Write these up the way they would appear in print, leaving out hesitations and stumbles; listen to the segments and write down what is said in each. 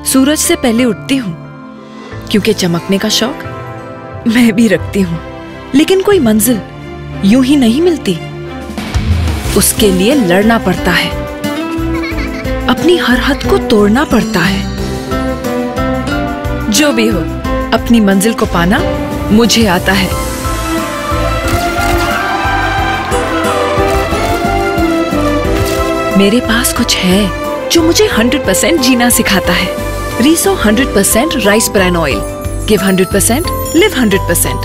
सूरज से पहले उठती हूँ क्योंकि चमकने का शौक मैं भी रखती हूँ, लेकिन कोई मंजिल यूं ही नहीं मिलती, उसके लिए लड़ना पड़ता है, अपनी हर हद को तोड़ना पड़ता है। जो भी हो, अपनी मंजिल को पाना मुझे आता है। मेरे पास कुछ है जो मुझे 100% जीना सिखाता है। Riso 100% rice bran oil. Give 100%, live 100%।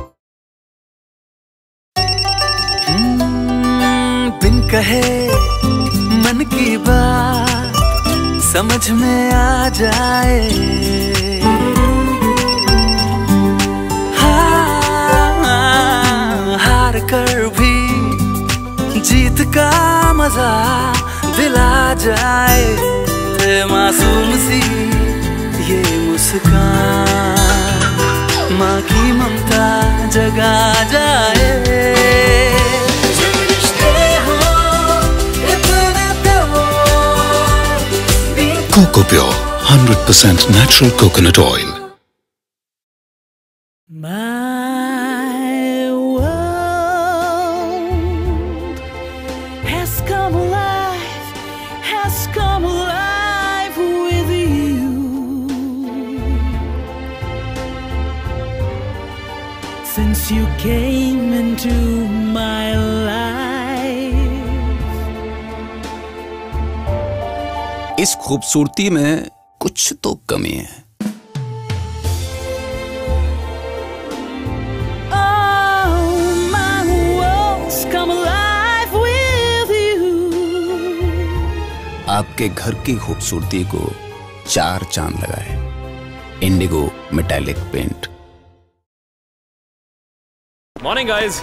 बिन कहे मन की बात समझ में आ जाए, हार कर भी जीत का मजा दिला जाए, मासूम सी ये मुस्कान माँ की ममता जगा जाए। Coco Pure, 100% natural coconut oil. My world has come alive with you. Since you came into my life. इस खूबसूरती में कुछ तो कमी है। आपके घर की खूबसूरती को 4 चांद लगाए। Indigo metallic paint. Morning guys.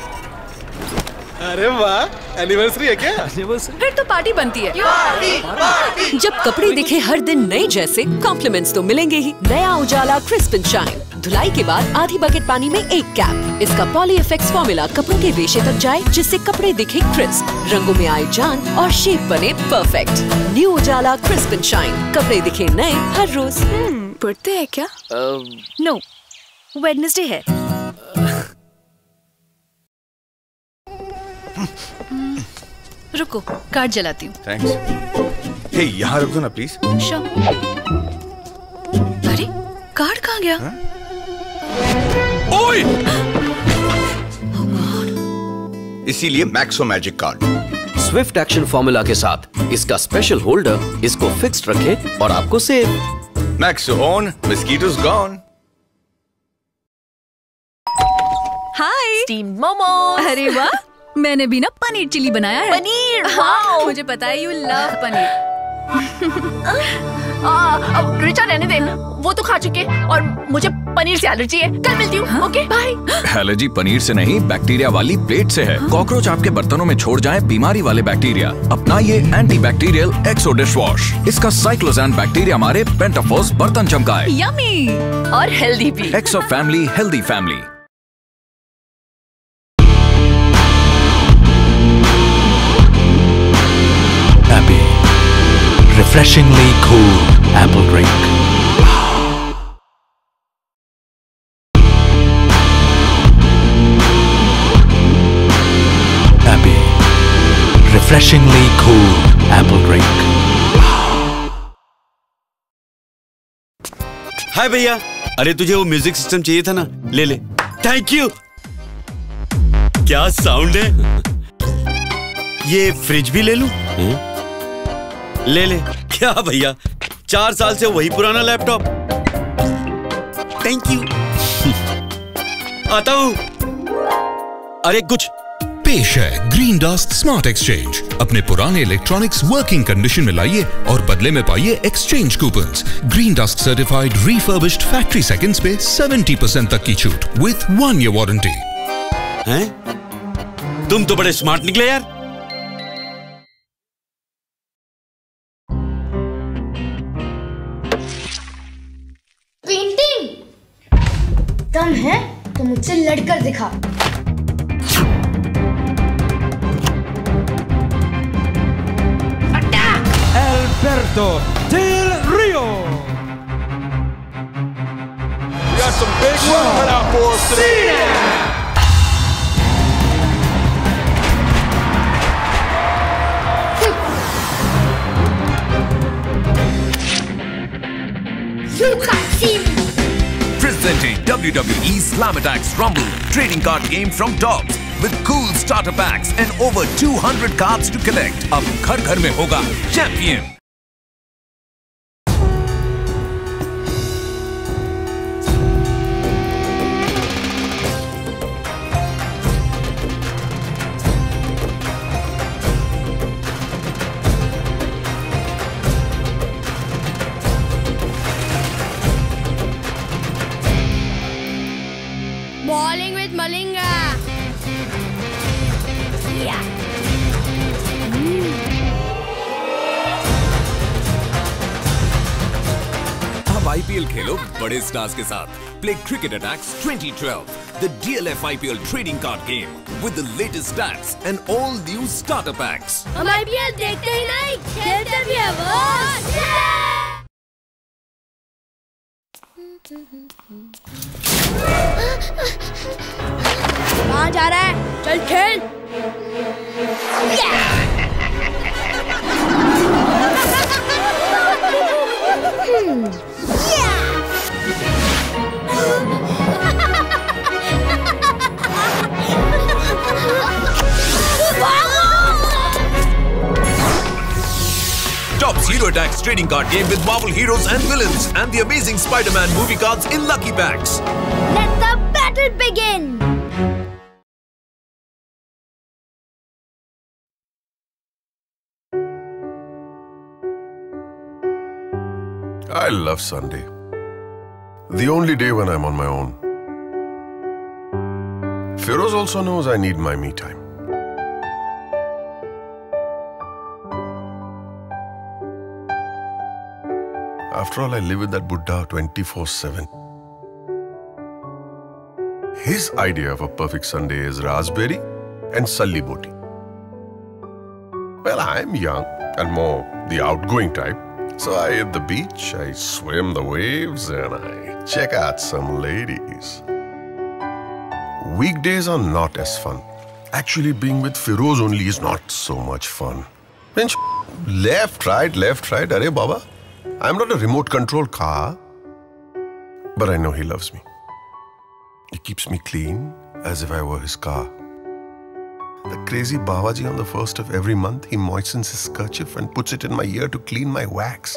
अरे वाह, एनिवर्सरी है क्या? फिर तो पार्टी बनती है। पार्टी। जब कपड़े दिखे हर दिन नए जैसे, कॉम्प्लीमेंट्स तो मिलेंगे ही। नया उजाला क्रिस्प एंड शाइन। धुलाई के बाद आधी बकेट पानी में 1 कैप। इसका पॉली इफेक्ट्स फॉर्मूला कपड़ों के रेशे तक जाए, जिससे कपड़े दिखे क्रिस्प, रंगों में आए जान और शेप बने perfect. New Ujala crisp and shine. कपड़े दिखे नए हर रोज। पढ़ते हैं क्या? नो, वेडनेसडे है। रुको, कार्ड जलाती हूँ। थैंक्स। हे, यहाँ रख दो ना प्लीज। श्योर। अरे, कार्ड कहाँ गया? ओए! इसीलिए Maxo magic card. Swift action formula के साथ इसका स्पेशल होल्डर इसको फिक्स्ड रखे और आपको save. Maxo on, mosquitoes gone. Hi, steam momo. अरे वाह, मैंने भी ना पनीर चिली बनाया है। पनीर, वाओ। मुझे पता है यू लव पनीर। रिचा रहने दे, वो तो खा चुके और मुझे पनीर से एलर्जी है। कल मिलती हूँ। Okay bye. एलर्जी पनीर से नहीं, बैक्टीरिया वाली प्लेट से है। कॉकरोच आपके बर्तनों में छोड़ जाए बीमारी वाले बैक्टीरिया। अपनाइए anti bacterial Exo dish wash. इसका साइक्लोजैन बैक्टीरिया मारे पेंटाफोस बर्तन चमकाए। यम्मी और हेल्दी भी। Exo family, healthy family. Happy, refreshingly cool apple drink. Happy, refreshingly cool apple drink. Hi भैया, अरे तुझे वो म्यूजिक सिस्टम चाहिए था ना, ले ले। Thank you. क्या साउंड है। ये फ्रिज भी ले लूं? ले ले। क्या भैया, 4 साल से वही पुराना लैपटॉप। Thank you. आता हूं। अरे कुछ पेश है ग्रीन डस्ट स्मार्ट एक्सचेंज। अपने पुराने इलेक्ट्रॉनिक्स वर्किंग कंडीशन में लाइए और बदले में पाइए exchange coupons. Green dust certified refurbished factory seconds पे 70% तक की छूट विद 1 year वारंटी। हैं? तुम तो बड़े स्मार्ट निकले यार। दम है तो मुझसे लड़कर दिखा। Alberto Del Rio। got some big work cut out for us today. You can't see me. Presenting WWE Slam Attacks Rumble trading card game from Dobbs with cool starter packs and over 200 cards to collect. अब घर घर में होगा champion. Bowling with Malinga. Yeah. अब IPL खेलो बड़े stars के साथ. Play Cricket Attacks 2012, the DLF IPL trading card game with the latest stats and all new starter packs. हम IPL देखते ही नहीं, खेलते भी हैं बॉस. कहाँ जा रहा है? चल खेल. Dobbs Hero Attacks trading card game with Marvel heroes and villains and the amazing Spider-Man movie cards in lucky packs. Let the battle begin. I love Sunday. The only day when I'm on my own. Feroz also knows I need my me time. After all, I live with that Buddha 24/7. His idea of a perfect Sunday is raspberry and salli boti. Well, I'm young and more the outgoing type. So I hit the beach, I swim the waves, and I check out some ladies. Weekdays are not as fun. Actually, being with Feroz only is not so much fun. Then left, right, arey baba. I'm not a remote control car, but I know he loves me. He keeps me clean as if I were his car. The crazy Babaji on the first of every month, he moistens his kerchief and puts it in my ear to clean my wax.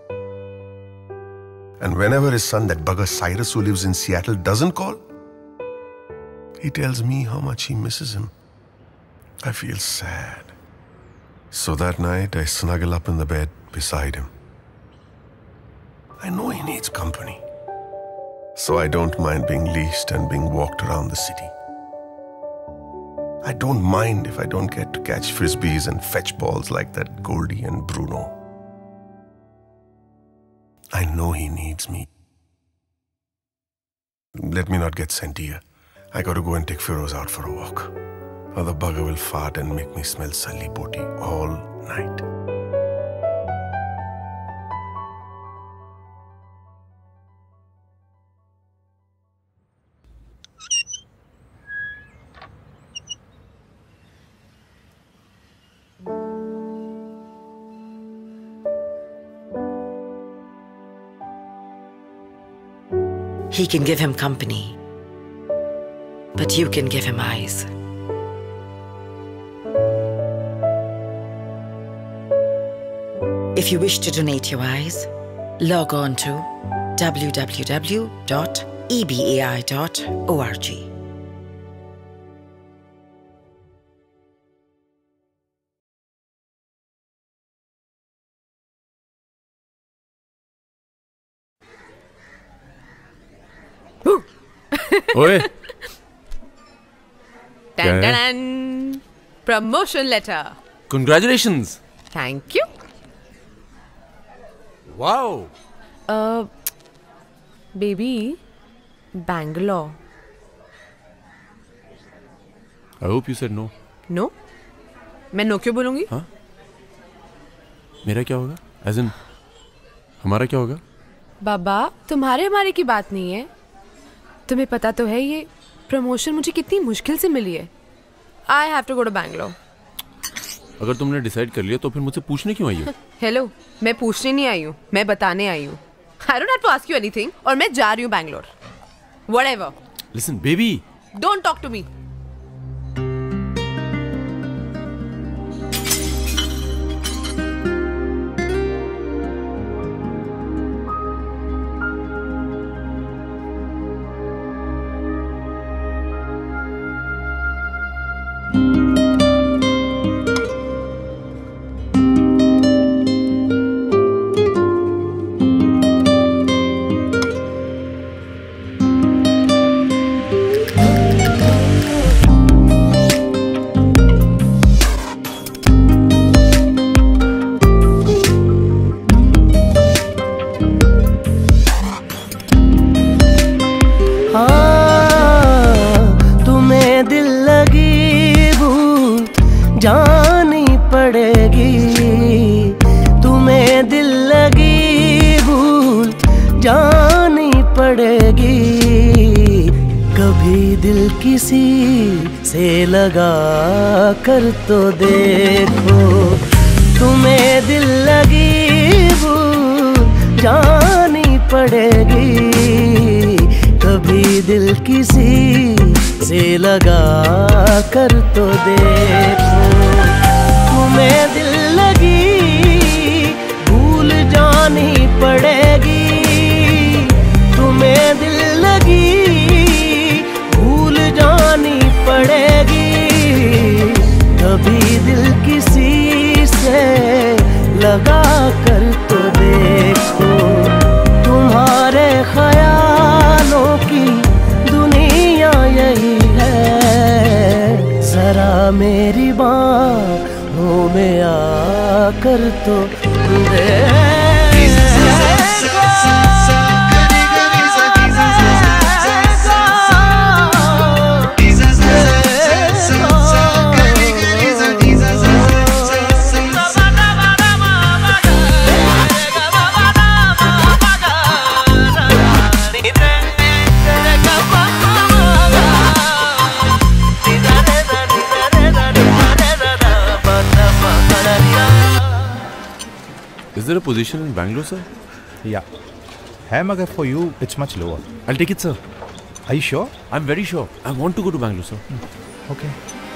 And whenever his son, that bugger Cyrus who lives in Seattle, doesn't call, he tells me how much he misses him. I feel sad. So that night, I snuggle up in the bed beside him. I know he needs company. So I don't mind being leashed and being walked around the city. I don't mind if I don't get to catch frisbees and fetch balls like that Goldie and Bruno. I know he needs me. Let me not get sent here. I got to go and take Feroz out for a walk. Or the bugger will fart and make me smell salli boti all night. He can give him company, but you can give him eyes. If you wish to donate your eyes, log on to www.ebai.org. ओए promotion letter. Congratulations. Thank you. Wow. Baby Bangalore. I hope you said no. No? मैं no क्यों बोलूंगी? हाँ? मेरा क्या होगा? As in, हमारा क्या होगा? बाबा, तुम्हारे हमारे की बात नहीं है. तुम्हें पता तो है ये प्रमोशन मुझे कितनी मुश्किल से मिली है। I have to go to Bangalore. अगर तुमने डिसाइड कर लिया तो फिर मुझसे पूछने क्यों आई हो? हेलो, मैं पूछने नहीं आई हूँ, मैं बताने आई हूँ। I don't have to ask you anything और मैं जा रही हूँ Bangalore. Whatever. Listen baby, don't talk to me. लगा कर तो देखो, तुम्हें दिल लगी भूल जानी पड़ेगी। कभी दिल किसी से लगा कर तो देखो, तुम्हें दिल लगी भूल जानी पड़ेगी। तुम्हें दिल लगी भूल जानी पड़ेगी। कभी दिल किसी से लगा कर तो देखो, तुम्हारे ख्यालों की दुनिया यही है। जरा मेरी बाहों में आकर तो देखो। Is there a position in Bangalore, sir? Yeah. है मगर for you it's much lower. I'll take it, sir. Are you sure? I'm very sure. I want to go to Bangalore, sir. Okay.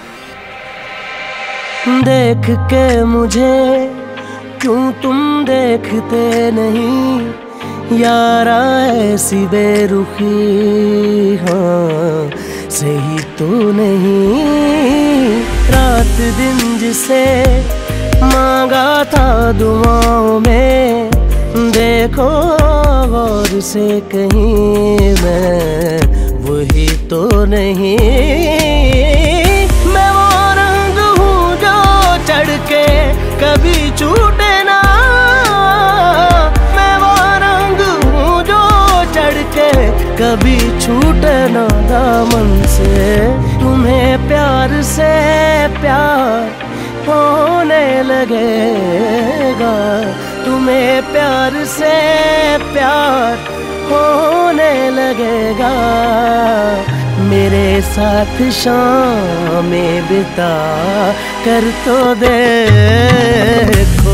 देख के मुझे क्यों तुम देखते नहीं यारा, ऐसी बेरुखी हाँ सही तो नहीं। रात दिन जिसे मांगा था दुआओं में, देखो गौर से कहीं मैं वही तो नहीं। मैं वो रंग हूँ जो चढ़ के कभी छूटे ना। मैं वो रंग हूँ जो चढ़ के कभी छूटे ना दामन से। तुम्हें प्यार से प्यार होने लगेगा। तुम्हें प्यार से प्यार होने लगेगा। मेरे साथ शामें बिता कर तो देखो।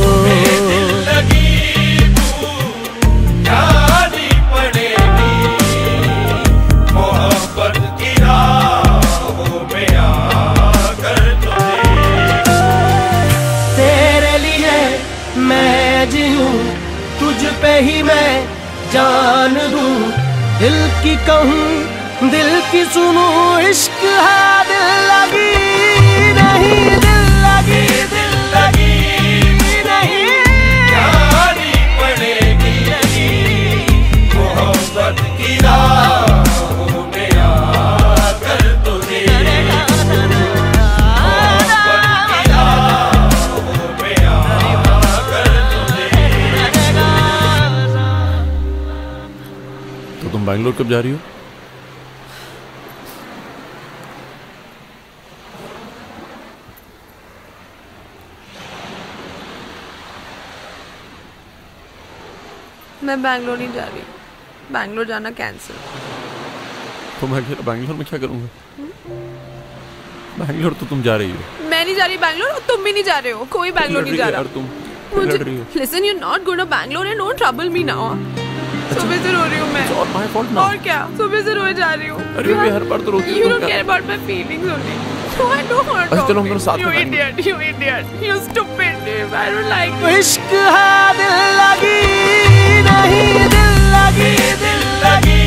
तुझ पे ही मैं जान दूं, दिल की कहूँ दिल की सुनूं। इश्क है दिल लगी नहीं, दिल लगी नहीं, जानी पड़ेगी मोहब्बत की राहों में आकर तो देखो। तुम बैंगलोर कब जा रही हो? मैं बैंगलोर नहीं जा रही। बैंगलोर जाना कैंसिल। तो मैं अकेला बैंगलोर में क्या करूंगा? बैंगलोर तो तुम जा रही हो। मैं नहीं जा रही बैंगलोर और तुम भी नहीं जा रहे हो। कोई बैंगलोर नहीं जा रहा। तुम लड़ रही हो। Listen, you're not going to Bangalore and don't trouble me now. सुबह से रो रही हूँ मैं। It's my fault now. और क्या? सुबह से रोए जा रही हूँ। अरे मैं हर बार तो रोती हूँ। You don't care about my feelings only. No, I don't want to. चलो हम दोनों साथ में You idiot, you idiot, you stupid. I don't like you. इश्क है दिल लगी नहीं, दिल लगी, दिल लगी